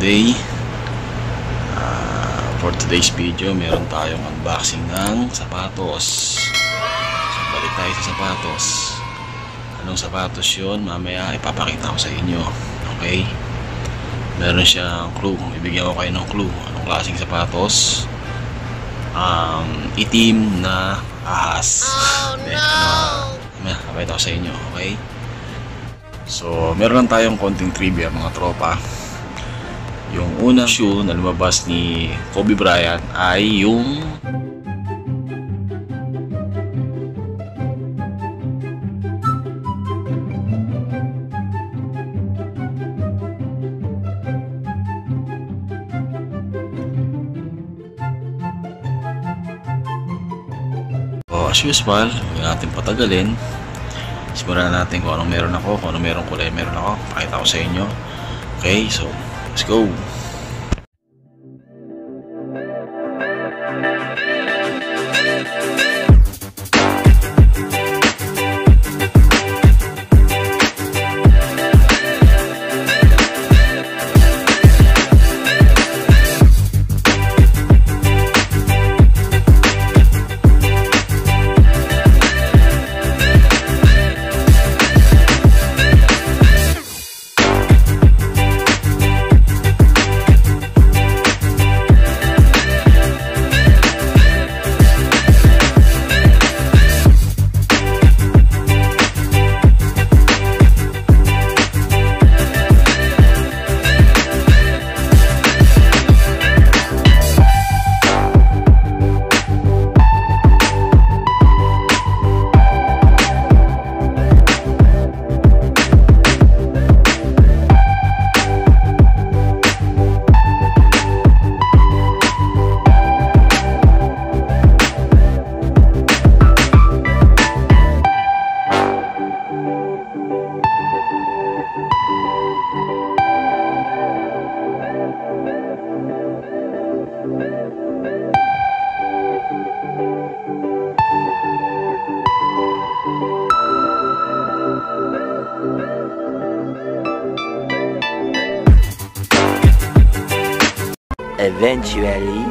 today, for today's video, meron tayong unboxing ng sapatos. So balik tayo sa sapatos. Anong sapatos yun? Mamaya ipapakita ko sa inyo. Okay? Meron siyang clue. Ibigyan ko kayo ng clue. Anong klaseng sapatos? Itim na ahas. Oh no! Mamaya ipapakita ko sa inyo. Okay? So meron lang tayong konting trivia mga tropa. Yung unang shoe na lumabas ni Kobe Bryant ay yung as usual, huwag natin patagalin. Simulan natin kung anong meron ako, kung anong merong kulay meron ako. Pakita ko sa inyo. Okay, so let's go. Eventually.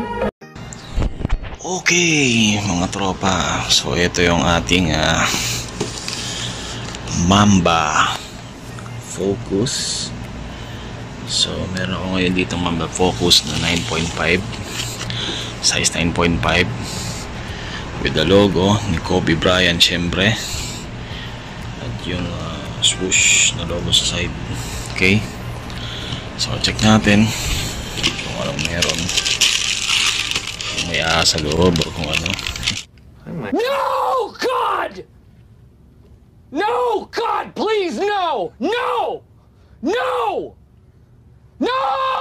Okay mga tropa, so ito yung ating Mamba Focus. So meron ako ngayon dito Mamba Focus na 9.5, size 9.5, with the logo ni Kobe Bryant syempre, at yung swoosh na logo sa side. Okay, so check natin kung anong meron, kung may sa loob o kung ano. No, God! No, God, please, no! No! No! No!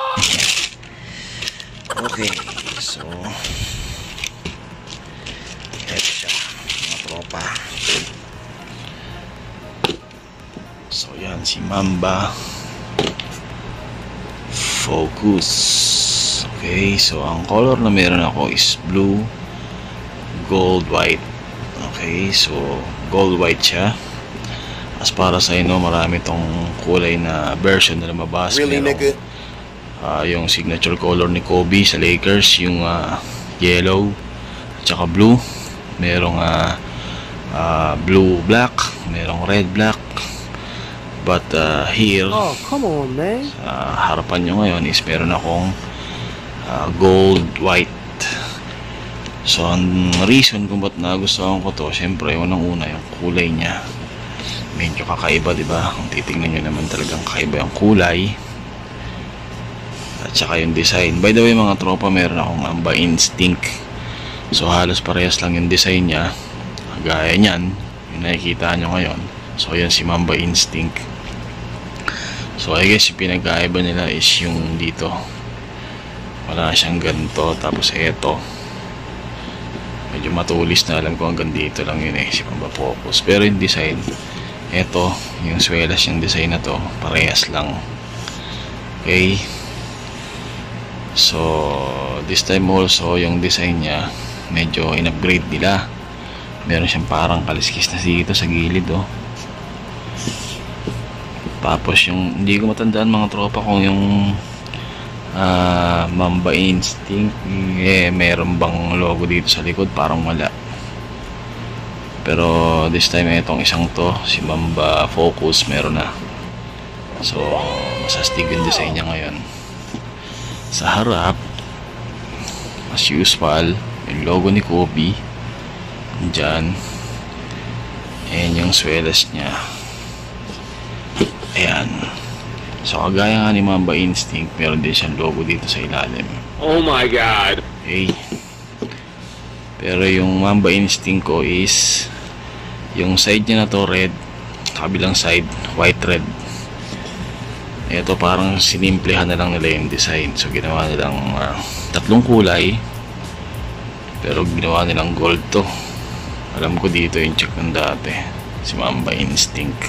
Okay, so ito siya mga tropa. So yan si Mamba Focus. Okay, so ang color na meron ako is blue, gold, white. Okay, so gold white siya. As para sa inyo, marami tong kulay na version na lumabas. Really, nigga? Yung signature color ni Kobe sa Lakers, yung yellow at saka blue. Merong blue black, merong red black. But here, Oh, come on, man. harapan nyo ngayon is meron akong gold white. So ang reason kung ba't nagustuhan ko to, syempre unang-una yung kulay niya. Medyo kakaiba, diba? Kung titignan nyo naman talagang kakaiba yung kulay at saka yung design. By the way mga tropa, meron akong Mamba Instinct. So halos parehas lang yung design niya. Gaya nyan, yung nakikita nyo ngayon. So yan si Mamba Instinct. So I guess yung pinagkaiba nila is yung dito, wala siyang ganito. Tapos eto, medyo matulis na, alam ko hanggang dito lang yun si Mamba Focus. Pero yung design, eto, yung swelas yung design na to, parehas lang. Okay, so this time also yung design niya medyo in-upgrade nila. Meron siyang parang kaliskis na dito sa gilid Tapos yung, hindi ko matandaan mga tropa kung yung Mamba Instinct, meron bang logo dito sa likod? Parang wala. Pero this time itong isang to, si Mamba Focus, meron na. So masastig yung design niya ngayon. Sa harap, as usual, yung logo ni Kobe dyan, and yung swelas niya, ayan. So kagaya nga ni Mamba Instinct, meron din siyang logo dito sa ilalim. Oh my God! Okay. Pero yung Mamba Instinct ko is yung side niya na to red, kabilang side white red. Ito parang sinimplihan na lang nila yung design. So ginawa nilang tatlong kulay, pero ginawa nilang gold to. Alam ko dito yung check ng dati, si Mamba Instinct.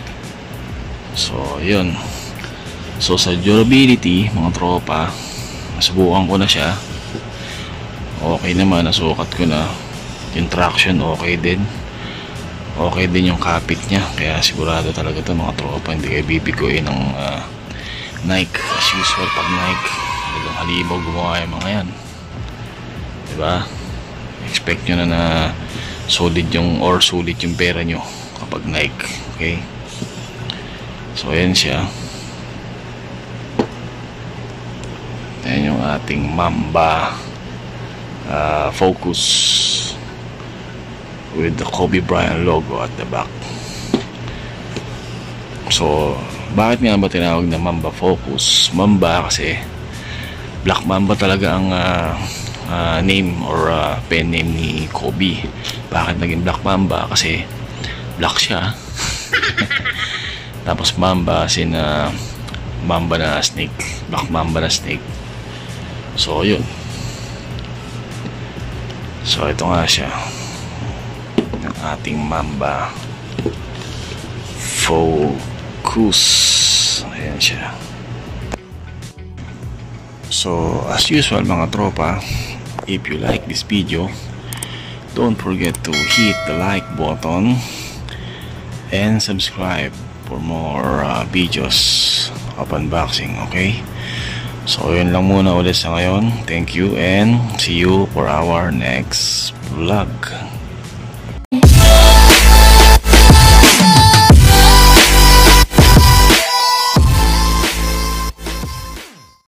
So yun. So sa durability, mga tropa, nasubukan ko na siya. Okay naman, nasukat ko na. Yung traction okay din. Okay din yung kapit niya. Kaya sigurado talaga ito mga tropa, hindi kayo bibiguin ng Nike. As usual pag Nike, talagang halimaw gumawa yung mga yan, diba? Expect nyo na solid yung pera nyo kapag Nike. Okay, so ayan siya. Ayan yung ating Mamba Focus with the Kobe Bryant logo at the back. So bakit nga ba tinawag na Mamba Focus? Mamba kasi Black Mamba talaga ang name or pen name ni Kobe. Bakit naging Black Mamba? Kasi black siya. Tapos Mamba kasi na Mamba na snake, Black Mamba na snake. So yun. So ito nga siya, ng ating Mamba Focus. Ayan siya. So as usual mga tropa, if you like this video, don't forget to hit the like button and subscribe for more videos of unboxing. Okay, so yun lang muna ulit sa ngayon. Thank you and see you for our next vlog.